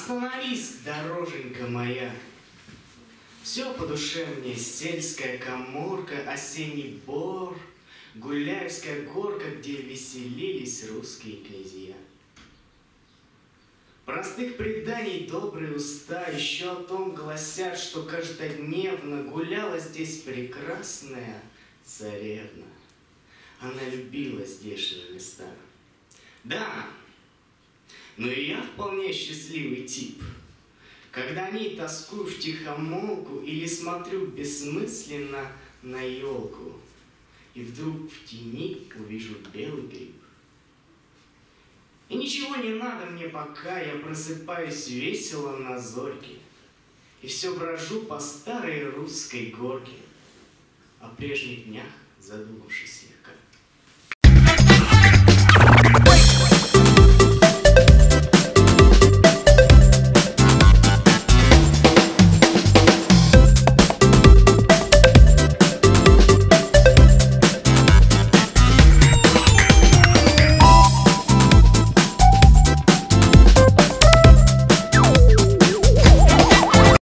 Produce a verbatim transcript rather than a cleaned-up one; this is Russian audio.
Остановись, дороженька моя. Все по душе мне: сельская каморка, осенний бор, Гуляевская горка, где веселились русские князья. Простых преданий добрые уста еще о том гласят, что каждодневно гуляла здесь прекрасная царевна. Она любила здешние места. Да, но и я вполне счастливый тип. Когда о ней тоскую втихомолку или смотрю бессмысленно на елку, и вдруг в тени увижу белый гриб. И ничего не надо мне пока, я просыпаюсь весело на зорьке, и все брожу по старой русской горке, о прежних днях задумавшись слегка.